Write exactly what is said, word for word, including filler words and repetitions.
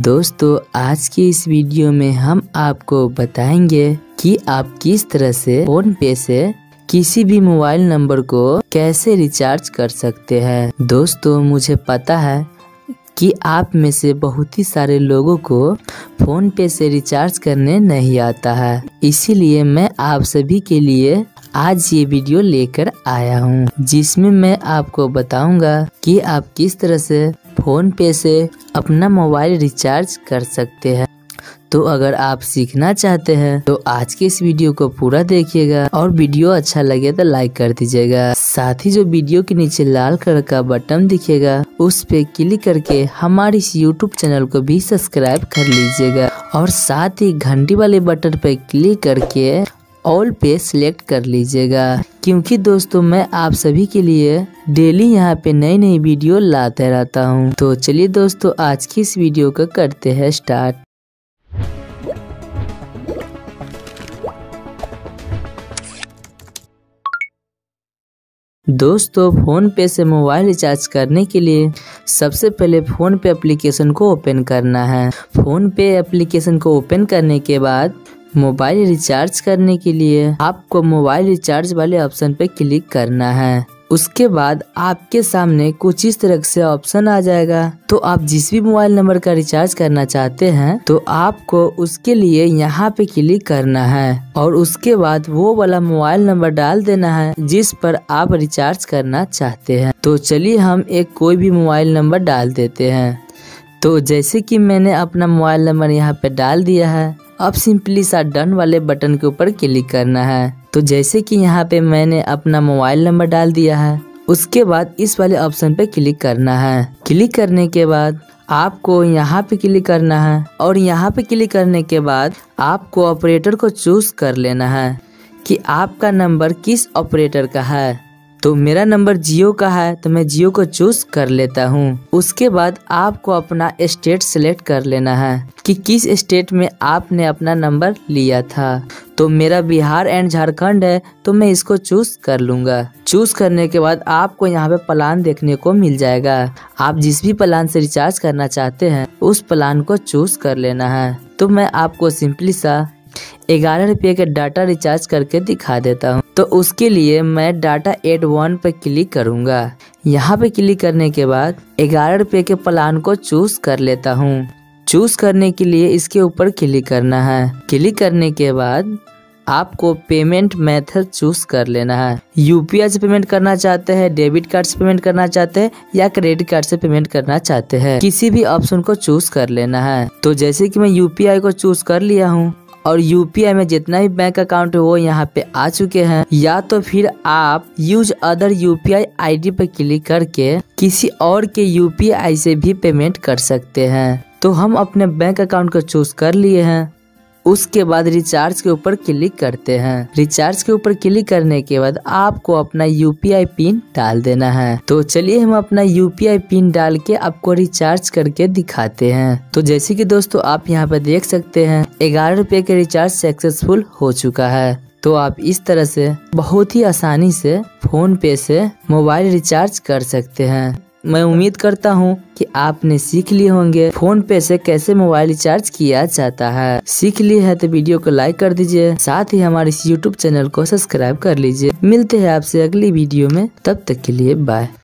दोस्तों आज की इस वीडियो में हम आपको बताएंगे कि आप किस तरह से फोन पे से किसी भी मोबाइल नंबर को कैसे रिचार्ज कर सकते हैं। दोस्तों मुझे पता है कि आप में से बहुत ही सारे लोगों को फोन पे से रिचार्ज करने नहीं आता है, इसीलिए मैं आप सभी के लिए आज ये वीडियो लेकर आया हूँ, जिसमें मैं आपको बताऊंगा कि आप किस तरह से फोन पे से अपना मोबाइल रिचार्ज कर सकते हैं। तो अगर आप सीखना चाहते हैं तो आज के इस वीडियो को पूरा देखिएगा और वीडियो अच्छा लगे तो लाइक कर दीजिएगा। साथ ही जो वीडियो के नीचे लाल कलर का बटन दिखेगा उस पे क्लिक करके हमारे इस यूट्यूब चैनल को भी सब्सक्राइब कर लीजिएगा और साथ ही घंटी वाले बटन पे क्लिक करके ऑल पे सिलेक्ट कर लीजिएगा, क्योंकि दोस्तों मैं आप सभी के लिए डेली यहाँ पे नई नई वीडियो लाते रहता हूँ। तो चलिए दोस्तों आज की इस वीडियो को करते हैं स्टार्ट। दोस्तों फोन पे से मोबाइल रिचार्ज करने के लिए सबसे पहले फोन पे एप्लीकेशन को ओपन करना है। फोन पे एप्लीकेशन को ओपन करने के बाद मोबाइल रिचार्ज करने के लिए आपको मोबाइल रिचार्ज वाले ऑप्शन पे क्लिक करना है। उसके बाद आपके सामने कुछ इस तरह से ऑप्शन आ जाएगा। तो आप जिस भी मोबाइल नंबर का रिचार्ज करना चाहते हैं तो आपको उसके लिए यहाँ पे क्लिक करना है और उसके बाद वो वाला मोबाइल नंबर डाल देना है जिस पर आप रिचार्ज करना चाहते हैं। तो चलिए हम एक कोई भी मोबाइल नंबर डाल देते हैं। तो जैसे कि मैंने अपना मोबाइल नंबर यहाँ पे डाल दिया है, अब सिंपली सा डन वाले बटन के ऊपर क्लिक करना है। तो जैसे कि यहाँ पे मैंने अपना मोबाइल नंबर डाल दिया है, उसके बाद इस वाले ऑप्शन पे क्लिक करना है। क्लिक करने के बाद आपको यहाँ पे क्लिक करना है और यहाँ पे क्लिक करने के बाद आपको ऑपरेटर को चूज कर लेना है कि आपका नंबर किस ऑपरेटर का है। तो मेरा नंबर जियो का है तो मैं जियो को चूज कर लेता हूँ। उसके बाद आपको अपना स्टेट सिलेक्ट कर लेना है कि किस स्टेट में आपने अपना नंबर लिया था। तो मेरा बिहार एंड झारखंड है तो मैं इसको चूज कर लूंगा। चूज करने के बाद आपको यहाँ पे प्लान देखने को मिल जाएगा। आप जिस भी प्लान से रिचार्ज करना चाहते हैं उस प्लान को चूज कर लेना है। तो मैं आपको सिंपली सा ग्यारह रुपये का डाटा रिचार्ज करके दिखा देता हूँ। तो उसके लिए मैं डाटा एड वन पे क्लिक करूँगा। यहाँ पे क्लिक करने के बाद ग्यारह रुपये के प्लान को चूज कर लेता हूँ। चूज करने के लिए इसके ऊपर क्लिक करना है। क्लिक करने के बाद आपको पेमेंट मेथड चूज कर लेना है। यूपीआई से पेमेंट करना चाहते हैं, डेबिट कार्ड से पेमेंट करना चाहते हैं या क्रेडिट कार्ड से पेमेंट करना चाहते हैं, किसी भी ऑप्शन को चूज कर लेना है। तो जैसे कि मैं यूपीआई को चूज कर लिया हूँ और यूपीआई में जितना भी बैंक अकाउंट है वो यहाँ पे आ चुके हैं, या तो फिर आप यूज अदर यूपीआई आईडी पर क्लिक करके किसी और के यूपीआई से भी पेमेंट कर सकते हैं। तो हम अपने बैंक अकाउंट को चूज कर लिए हैं। उसके बाद रिचार्ज के ऊपर क्लिक करते हैं। रिचार्ज के ऊपर क्लिक करने के बाद आपको अपना यूपीआई पिन डाल देना है। तो चलिए हम अपना यूपीआई पिन डाल के आपको रिचार्ज करके दिखाते हैं। तो जैसे कि दोस्तों आप यहाँ पे देख सकते हैं ग्यारह रुपए का रिचार्ज सक्सेसफुल हो चुका है। तो आप इस तरह से बहुत ही आसानी से फोन पे से मोबाइल रिचार्ज कर सकते हैं। मैं उम्मीद करता हूँ कि आपने सीख लिए होंगे फोन पे से कैसे मोबाइल रिचार्ज किया जाता है। सीख लिए है तो वीडियो को लाइक कर दीजिए, साथ ही हमारे इस यूट्यूब चैनल को सब्सक्राइब कर लीजिए। मिलते हैं आपसे अगली वीडियो में, तब तक के लिए बाय।